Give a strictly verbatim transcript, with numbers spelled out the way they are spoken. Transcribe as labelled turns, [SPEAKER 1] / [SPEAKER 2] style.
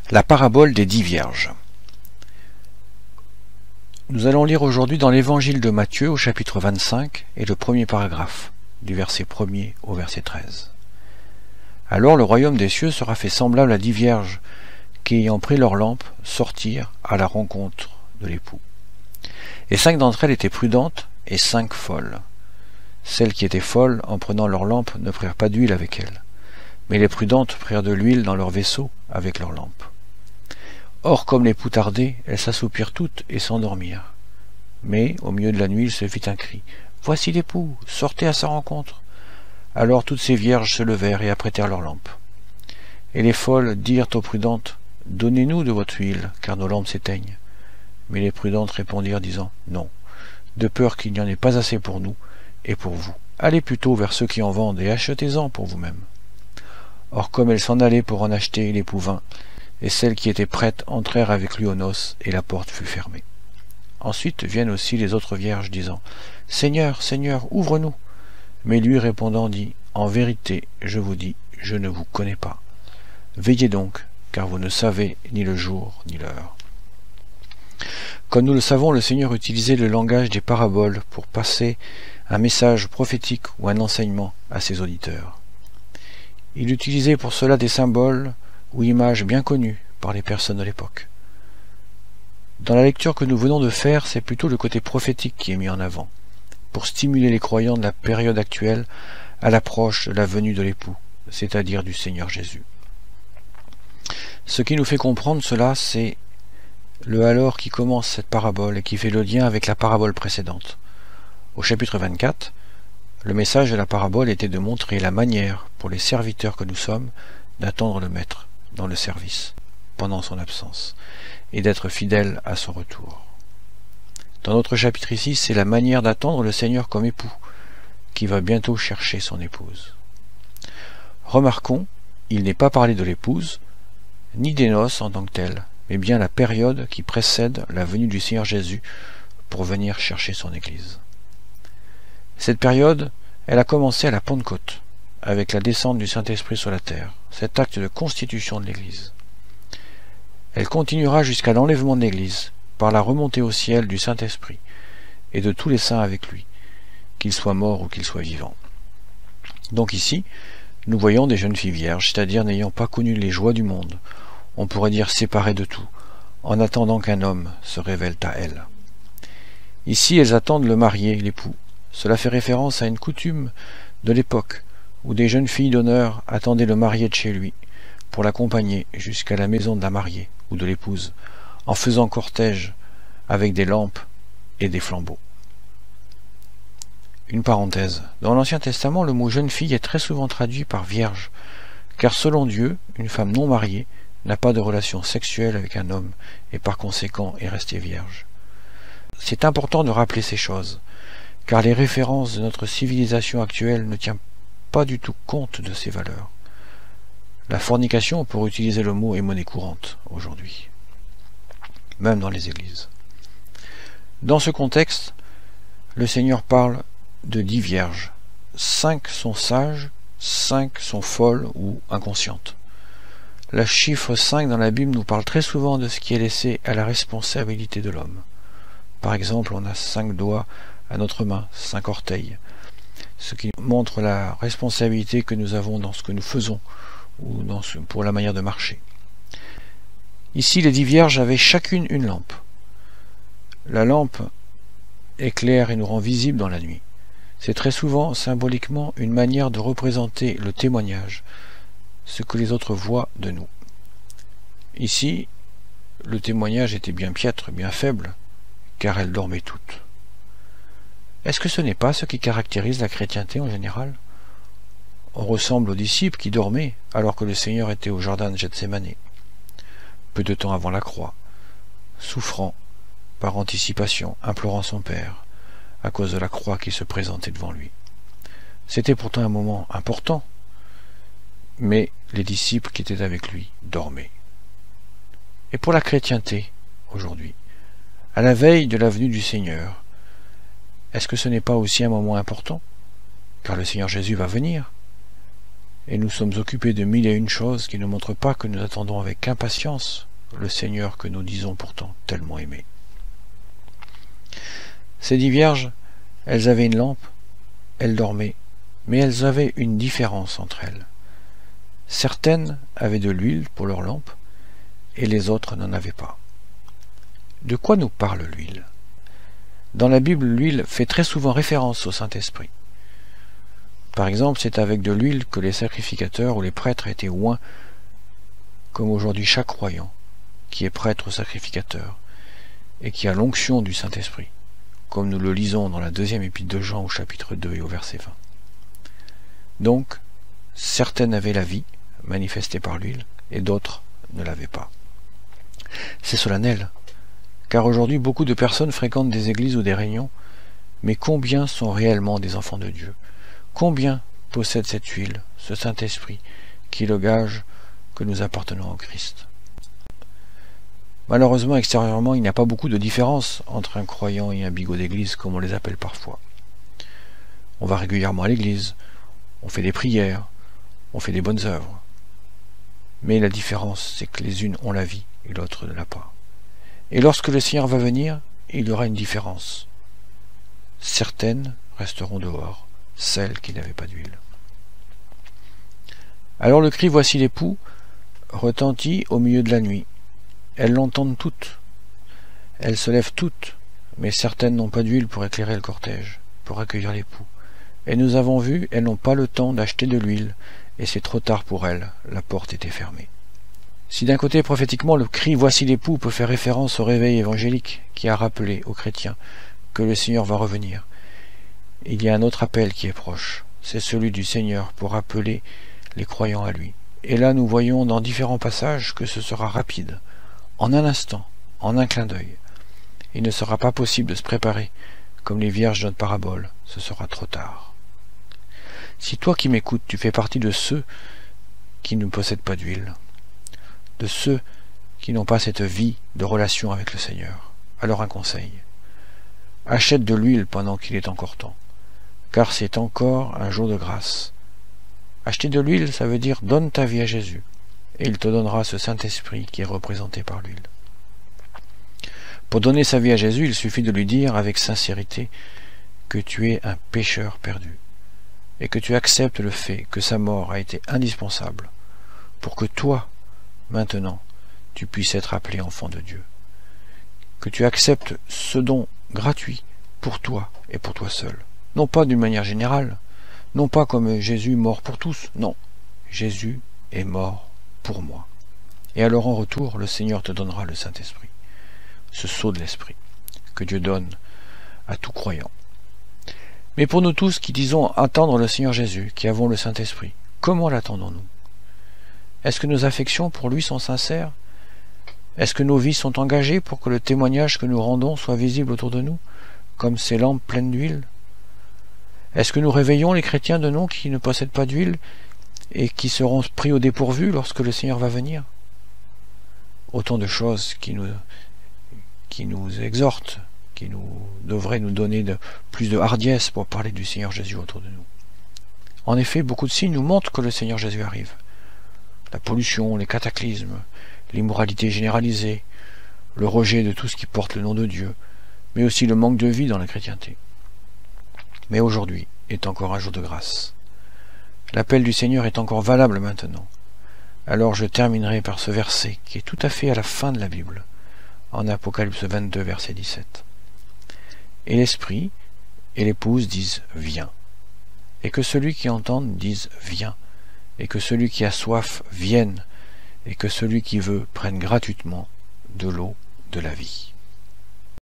[SPEAKER 1] La parabole des dix vierges. Nous allons lire aujourd'hui dans l'évangile de Matthieu au chapitre vingt-cinq et le premier paragraphe, du verset premier au verset treize. Alors le royaume des cieux sera fait semblable à dix vierges qui, ayant pris leurs lampes, sortirent à la rencontre de l'époux. Et cinq d'entre elles étaient prudentes et cinq folles. Celles qui étaient folles, en prenant leurs lampes, ne prirent pas d'huile avec elles, mais les prudentes prirent de l'huile dans leurs vaisseaux avec leurs lampes. Or, comme l'époux tardait, elles s'assoupirent toutes et s'endormirent. Mais, au milieu de la nuit, il se fit un cri. « Voici l'époux, sortez à sa rencontre !» Alors toutes ces vierges se levèrent et apprêtèrent leurs lampes. Et les folles dirent aux prudentes, « Donnez-nous de votre huile, car nos lampes s'éteignent. » Mais les prudentes répondirent, disant, « Non, de peur qu'il n'y en ait pas assez pour nous et pour vous. Allez plutôt vers ceux qui en vendent et achetez-en pour vous-même. » Or, comme elles s'en allaient pour en acheter, l'époux vint, et celles qui étaient prêtes entrèrent avec lui aux noces, et la porte fut fermée. Ensuite viennent aussi les autres vierges, disant, « Seigneur, Seigneur, ouvre-nous !» Mais lui répondant dit, « En vérité, je vous dis, je ne vous connais pas. Veillez donc, car vous ne savez ni le jour ni l'heure. » Comme nous le savons, le Seigneur utilisait le langage des paraboles pour passer un message prophétique ou un enseignement à ses auditeurs. Il utilisait pour cela des symboles ou images bien connues par les personnes de l'époque. Dans la lecture que nous venons de faire, c'est plutôt le côté prophétique qui est mis en avant, pour stimuler les croyants de la période actuelle à l'approche de la venue de l'époux, c'est-à-dire du Seigneur Jésus. Ce qui nous fait comprendre cela, c'est le alors qui commence cette parabole et qui fait le lien avec la parabole précédente. Au chapitre vingt-quatre, le message de la parabole était de montrer la manière pour les serviteurs que nous sommes d'attendre le Maître dans le service, pendant son absence, et d'être fidèles à son retour. Dans notre chapitre ici, c'est la manière d'attendre le Seigneur comme époux, qui va bientôt chercher son épouse. Remarquons, il n'est pas parlé de l'épouse, ni des noces en tant que telles, mais bien la période qui précède la venue du Seigneur Jésus pour venir chercher son Église. Cette période, elle a commencé à la Pentecôte, avec la descente du Saint-Esprit sur la terre, cet acte de constitution de l'Église. Elle continuera jusqu'à l'enlèvement de l'Église, par la remontée au ciel du Saint-Esprit, et de tous les saints avec lui, qu'ils soient morts ou qu'ils soient vivants. Donc ici, nous voyons des jeunes filles vierges, c'est-à-dire n'ayant pas connu les joies du monde, on pourrait dire séparées de tout, en attendant qu'un homme se révèle à elles. Ici, elles attendent le marié, l'époux. Cela fait référence à une coutume de l'époque, où des jeunes filles d'honneur attendaient le marié de chez lui, pour l'accompagner jusqu'à la maison de la mariée ou de l'épouse, en faisant cortège avec des lampes et des flambeaux. Une parenthèse. Dans l'Ancien Testament, le mot jeune fille est très souvent traduit par vierge, car selon Dieu, une femme non mariée n'a pas de relation sexuelle avec un homme et par conséquent est restée vierge. C'est important de rappeler ces choses, car les références de notre civilisation actuelle ne tiennent pas du tout compte de ces valeurs. La fornication, pour utiliser le mot, est monnaie courante aujourd'hui, même dans les églises. Dans ce contexte, le Seigneur parle de dix vierges. Cinq sont sages, cinq sont folles ou inconscientes. Le chiffre cinq dans la Bible nous parle très souvent de ce qui est laissé à la responsabilité de l'homme. Par exemple, on a cinq doigts à notre main, cinq orteils, ce qui montre la responsabilité que nous avons dans ce que nous faisons ou dans ce, pour la manière de marcher. Ici, les dix vierges avaient chacune une lampe. La lampe éclaire et nous rend visibles dans la nuit. C'est très souvent, symboliquement, une manière de représenter le témoignage, ce que les autres voient de nous. Ici, le témoignage était bien piètre, bien faible, car elles dormaient toutes. Est-ce que ce n'est pas ce qui caractérise la chrétienté en général? On ressemble aux disciples qui dormaient alors que le Seigneur était au jardin de Gethsémane, peu de temps avant la croix, souffrant par anticipation, implorant son Père à cause de la croix qui se présentait devant lui. C'était pourtant un moment important, mais les disciples qui étaient avec lui dormaient. Et pour la chrétienté, aujourd'hui, à la veille de la venue du Seigneur, est-ce que ce n'est pas aussi un moment important? Car le Seigneur Jésus va venir. et nous sommes occupés de mille et une choses qui ne montrent pas que nous attendons avec impatience le Seigneur que nous disons pourtant tellement aimer. Ces dix vierges, elles avaient une lampe, elles dormaient, mais elles avaient une différence entre elles. Certaines avaient de l'huile pour leur lampe, et les autres n'en avaient pas. De quoi nous parle l'huile? Dans la Bible, l'huile fait très souvent référence au Saint-Esprit. Par exemple, c'est avec de l'huile que les sacrificateurs ou les prêtres étaient oints, comme aujourd'hui chaque croyant, qui est prêtre ou sacrificateur, et qui a l'onction du Saint-Esprit, comme nous le lisons dans la deuxième épître de Jean au chapitre deux et au verset vingt. Donc, certaines avaient la vie, manifestée par l'huile, et d'autres ne l'avaient pas. C'est solennel, car aujourd'hui beaucoup de personnes fréquentent des églises ou des réunions, mais combien sont réellement des enfants de Dieu? Combien possèdent cette huile, ce Saint-Esprit, qui est le gage que nous appartenons au Christ? Malheureusement, extérieurement, il n'y a pas beaucoup de différence entre un croyant et un bigot d'église, comme on les appelle parfois. On va régulièrement à l'église, on fait des prières, on fait des bonnes œuvres. Mais la différence, c'est que les unes ont la vie et l'autre ne l'a pas. Et lorsque le Seigneur va venir, il y aura une différence. Certaines resteront dehors, celles qui n'avaient pas d'huile. Alors le cri « Voici l'époux » retentit au milieu de la nuit. Elles l'entendent toutes. Elles se lèvent toutes, mais certaines n'ont pas d'huile pour éclairer le cortège, pour accueillir l'époux. Et nous avons vu, elles n'ont pas le temps d'acheter de l'huile, et c'est trop tard pour elles, la porte était fermée. Si d'un côté, prophétiquement, le cri « Voici l'époux » peut faire référence au réveil évangélique qui a rappelé aux chrétiens que le Seigneur va revenir, il y a un autre appel qui est proche, c'est celui du Seigneur pour appeler les croyants à lui. Et là, nous voyons dans différents passages que ce sera rapide, en un instant, en un clin d'œil. Il ne sera pas possible de se préparer, comme les vierges de notre parabole, ce sera trop tard. Si toi qui m'écoutes, tu fais partie de ceux qui ne possèdent pas d'huile, de ceux qui n'ont pas cette vie de relation avec le Seigneur, alors un conseil. Achète de l'huile pendant qu'il est encore temps, car c'est encore un jour de grâce. Acheter de l'huile, ça veut dire donne ta vie à Jésus, et il te donnera ce Saint-Esprit qui est représenté par l'huile. Pour donner sa vie à Jésus, il suffit de lui dire avec sincérité que tu es un pécheur perdu, et que tu acceptes le fait que sa mort a été indispensable pour que toi, maintenant, tu puisses être appelé enfant de Dieu. Que tu acceptes ce don gratuit pour toi et pour toi seul. Non pas d'une manière générale, non pas comme Jésus mort pour tous, non. Jésus est mort pour moi. Et alors en retour, le Seigneur te donnera le Saint-Esprit, ce sceau de l'Esprit, que Dieu donne à tout croyant. Mais pour nous tous qui disons attendre le Seigneur Jésus, qui avons le Saint-Esprit, comment l'attendons-nous? Est-ce que nos affections pour lui sont sincères? Est-ce que nos vies sont engagées pour que le témoignage que nous rendons soit visible autour de nous, comme ces lampes pleines d'huile? Est-ce que nous réveillons les chrétiens de nom qui ne possèdent pas d'huile et qui seront pris au dépourvu lorsque le Seigneur va venir? Autant de choses qui nous, qui nous exhortent, qui nous devraient nous donner de, plus de hardiesse pour parler du Seigneur Jésus autour de nous. En effet, beaucoup de signes nous montrent que le Seigneur Jésus arrive. La pollution, les cataclysmes, l'immoralité généralisée, le rejet de tout ce qui porte le nom de Dieu, mais aussi le manque de vie dans la chrétienté. Mais aujourd'hui est encore un jour de grâce. L'appel du Seigneur est encore valable maintenant. Alors je terminerai par ce verset qui est tout à fait à la fin de la Bible, en Apocalypse vingt-deux, verset dix-sept. Et l'Esprit et l'épouse disent « Viens ». Et que celui qui entende dise « Viens ». Et que celui qui a soif vienne, et que celui qui veut prenne gratuitement de l'eau de la vie.